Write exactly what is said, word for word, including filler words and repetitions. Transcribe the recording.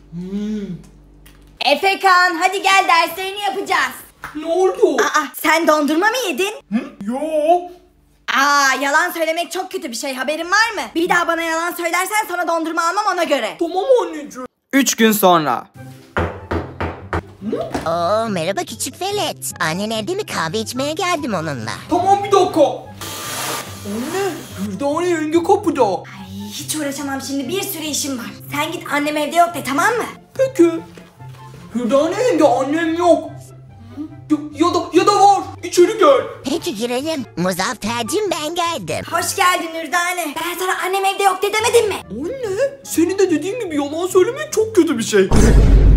Hmm. Efekan hadi gel derslerini yapacağız. Ne oldu? Aa sen dondurma mı yedin? Hı? Yo. Aa yalan söylemek çok kötü bir şey, haberin var mı? Bir daha bana yalan söylersen sana dondurma almam, ona göre. Tamam anneciğim. Üç gün sonra. Oo merhaba küçük velet. Annen evde mi, kahve içmeye geldim onunla. Tamam bir dakika. Anne, Dürdane yenge kapıda. Ay hiç uğraşamam şimdi, bir sürü işim var. Sen git annem evde yok de, tamam mı? Peki. Dürdane yenge annem yok. Ya, ya da ya da var. İçeri gel. Peki girelim. Muzaffer'cim ben geldim. Hoş geldin Dürdane. Ben sana annem evde yok de demedim mi? Anne, senin de dediğin gibi yalan söylemek çok kötü bir şey.